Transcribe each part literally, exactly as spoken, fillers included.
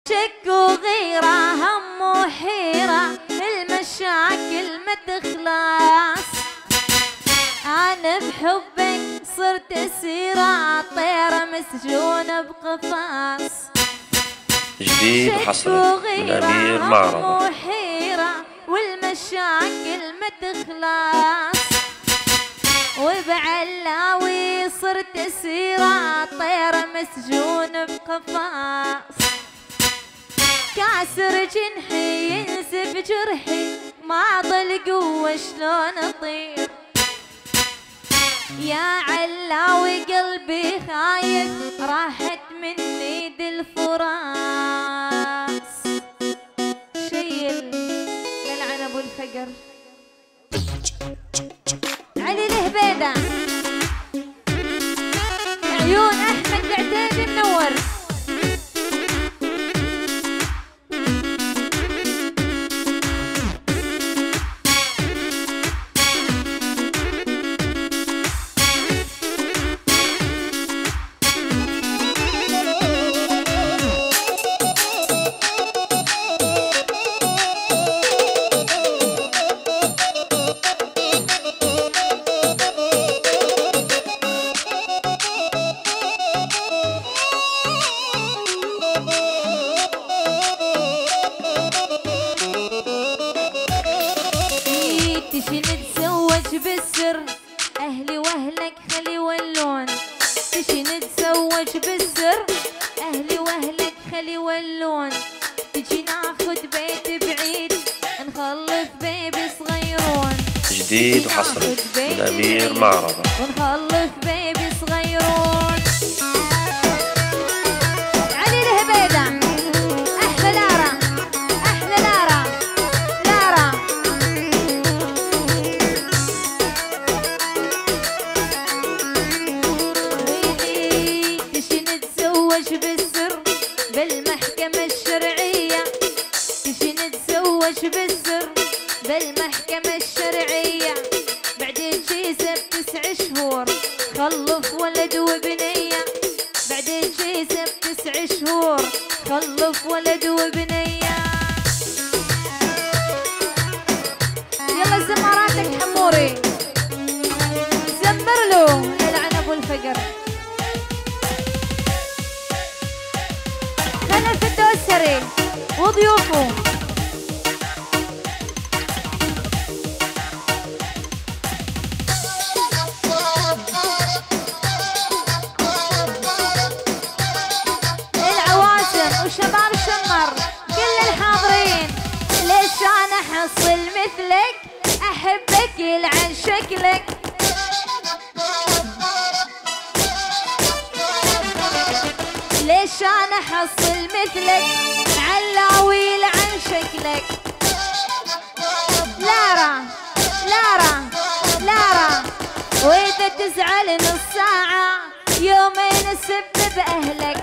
شك وغيرة هم وحيرة المشاكل ما تخلص. أنا بحبك صرت أسيرة طيرة مسجونة بقفص. جديد وحصري من أمير معرضة. وحيرة والمشاكل ما تخلص. وبعلاوي صرت أسيرة طيرة مسجونة بقفص. كاسر جنحي ينزف جرحي ما ضل قوة شلون أطير. يا علاوي قلبي خايف راحت مني ذي الفراس. شيل للعن ابو الفقر علي الهبيدة عيون احمد العتيبي منور. تشي نتزوج بالسر أهلي وأهلك خلي يولون. تشي نتزوج بالسر أهلي وأهلك خلي يولون. تجي ناخد بيت بعيد نخلف بيبي صغيرون. جديد وحصري من أمير معرضة. ونخلف بيبي صغيرون. علي الهبيدة أحلى لارا أحلى لارا لارا. بالسر بالمحكمة الشرعية. تجي نتزوج بالسر بالمحكمة الشرعية. بعدين جيزة بتسع شهور خلف ولد وبنية. بعدين جيزة بتسع شهور خلف ولد وبنية. يلا زماراتك حموري زمر له يلعن ابو الفقر. خلف الدوسري وضيوفه. العوازم وشباب شمر كل الحاضرين. ليش انا احصل مثلك احبك يلعن شكلك. ليش انا احصل مثلك علاوي يلعن شكلك. لارا لارا لارا واذا تزعل نص ساعة يومين اسب باهلك.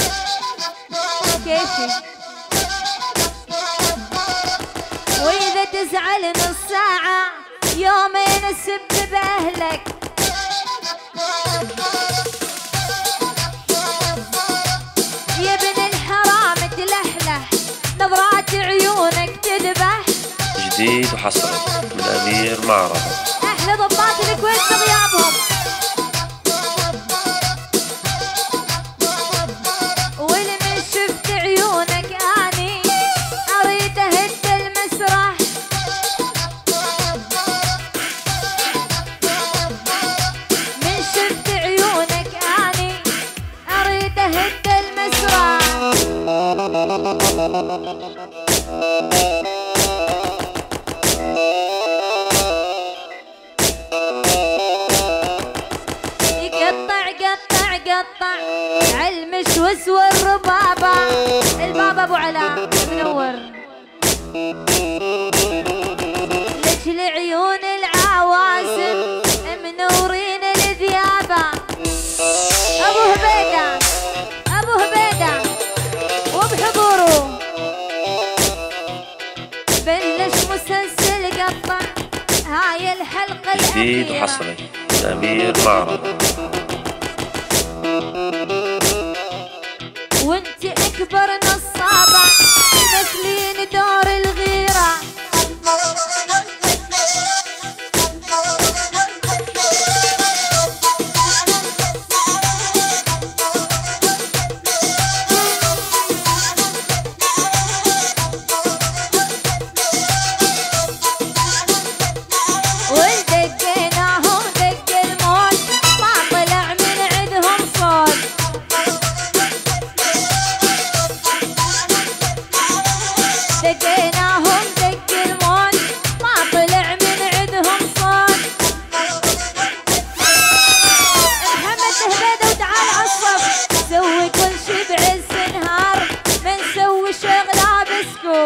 كيفي واذا تزعل نص ساعة يومين اسب باهلك. يا ابن الحرام تلحلح نظرات عيونك تذبح. جديد وحصري من أمير معرضة. أحلى ضباط الكويت بغيابهم. ولمن شفت عيونك أني أريد أهد المسرح. من شفت عيونك أني أريد أهد المسرح. يقطع قطع قطع عالمشوس والربابة. البابا ابو علاء منور. لجل عيون العوازم منورين الذيابة. ابو هبيدة ابو هبيدة وبحضوره بلش مسلسل قطع هاي الحلقة الأخيرة. جديد وحصري من أمير معرضة. وانت اكبر نصابة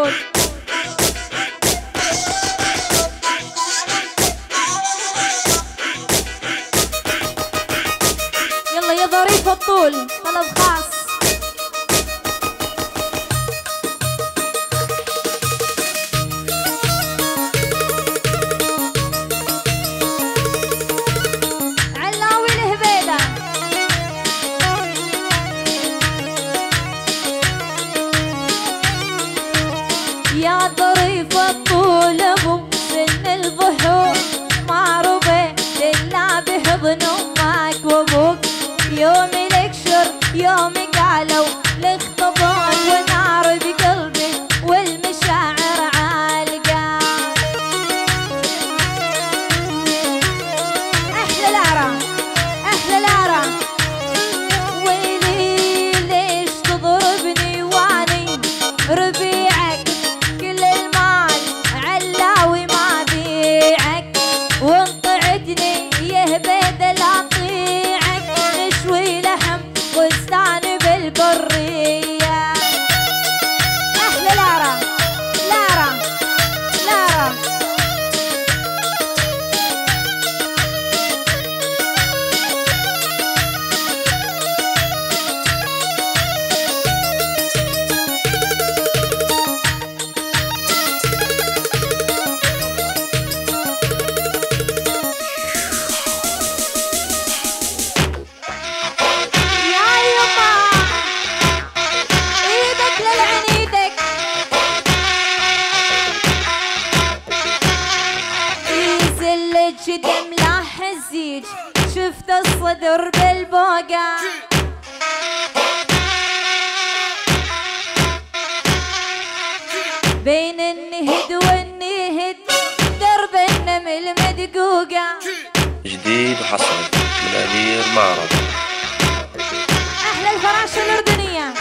الطول. يلا يا ظريف الطول طلب خاص. علاوي الهبيدة يا ظريف الطول ابو سن الظهور، معروفة لله بحضن امك وابوك، يوم الاكشر يوم قالوا الاخطبوط، ونار بقلبي والمشاعر عالقة. احلى لارا احلى لارا، ويلي ليش تضربني واني ربيعك، كل المال علاوي ما بيعك، وانطعتني يهبد لا طيعك، نشوي لحم بستان بالبرية. احلى لارا لارا لارا، دم لاح الزيج، شفت الصدر بالبوقة، بين النهد والنهد درب النمل مدقوقة. جديد وحصري من أمير معرض. أحلى الفراشة الأردنية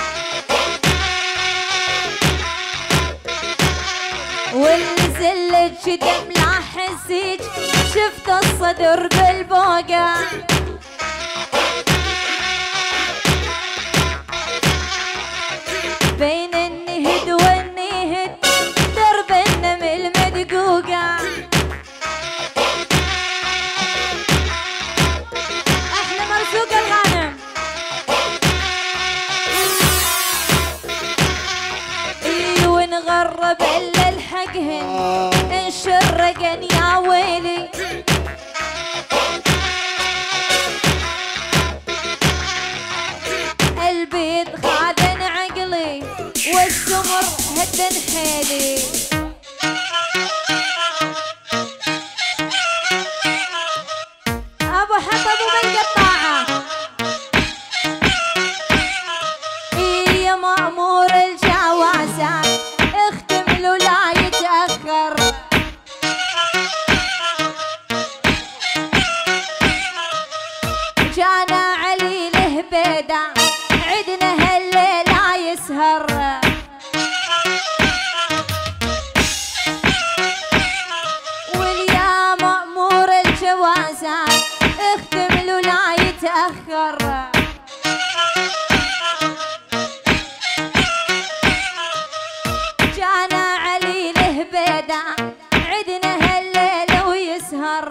واللي زلت دم لاح الزيج، شفت الصدر بالبوقة، بين النهد والنهد درب النمل مدقوقة. أحلى مرزوق الغانم إي ونغرب إلا الحقهن، انشرقن يا ويلي، البيض خادن عقلي والسمر هدن حيلي. ابو حطب وبالقطاعة إي يا مأمور الجوازات، اختم له لا يتأخر، جانا علي الهبيدة عدنا هالليلة يسهر، واليا مأمور الجوازات اختم له لا يتأخر، جانا علي الهبيدة عدنا هالليلة ويسهر.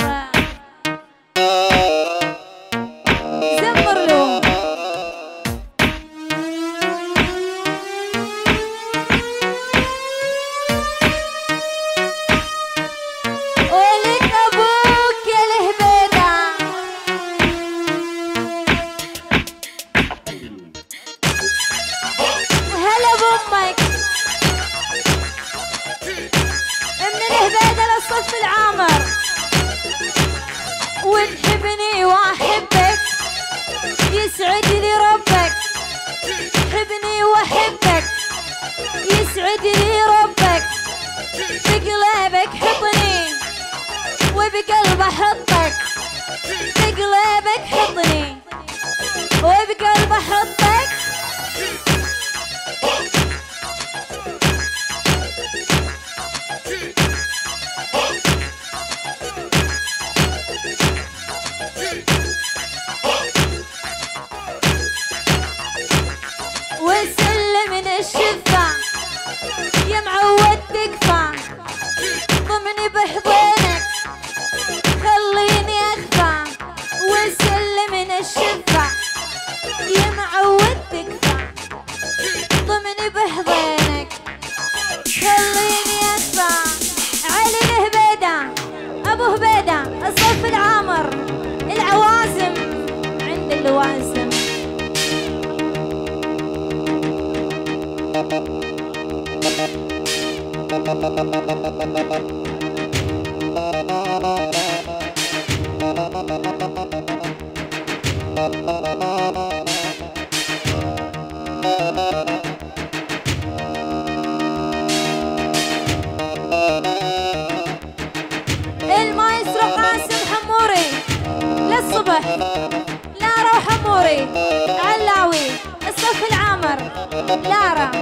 زمر له ولك ابوك يا الهبيدة، هلا بامك من الهبيدة للصف العامر، وتحبني واحبك يسعد لي ربك، حبني واحبك يسعد لي ربك، بقلبك حطني وبقلب احطك، بقلبك حطني وبقلب احطك. وسلم من الشفا يا معود والتكفى ضمني بحضنك خليني اخفى وسلم من الشفا يا معود تكفى ضمني بحضنك خليني اخفى علي الهبيدة ابو هبيدة الصف العامر العوازم عند اللوازم المايسترو قاسم حموري للصبح لارا وحموري علاوي الصف العامر لارا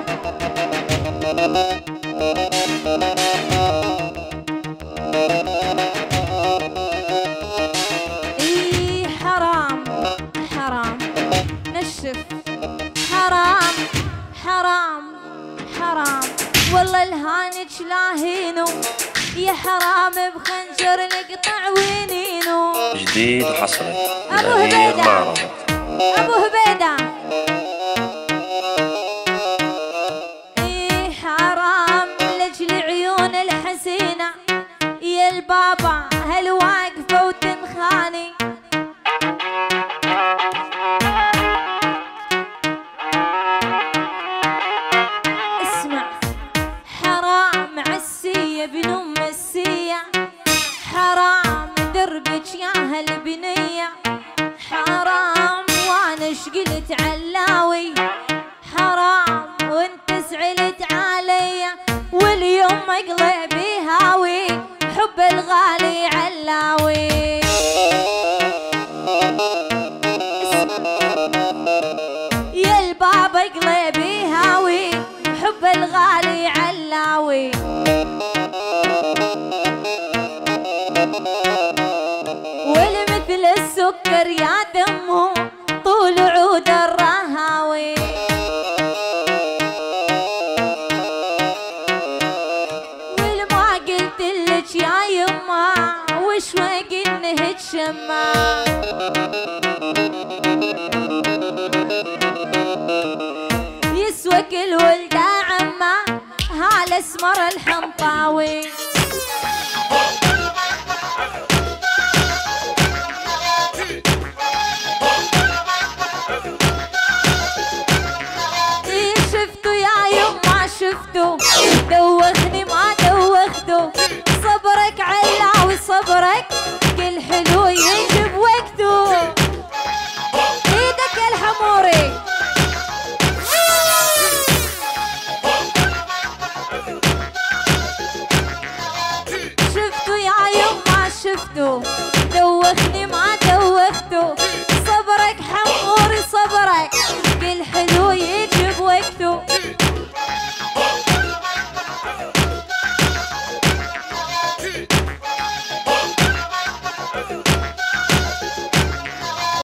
اي حرام حرام نشف حرام حرام حرام والله الهانج لاهينو يا حرام بخنجر نقطع وينينو جديد وحصري ابو الأمير هبيدة معرض ابو هبيدة اي حرام لاجل عيون الحسينة يا البابا هل واقفة وتنخاني اسمع حرام عسية بن ام السية حرام دربك يا هالبنية حرام وانا شقلت علاوي حرام وانت سعلت عليا واليوم مقلبي هاوي حب الغالي علاوي يا البابا قلبي هاوي حب الغالي علاوي والمثل السكر يا دمه طول عود الرهاوي والما قلت لك يا يما وش وق انه تشمع يسوى كل ولده عمه هالاسمر الحنطاوي شفتو دوخني ما دوخته صبرك علاوي صبرك كل حلو يجي بوقته ايدك يا الحموري شفتو يا يما شفتو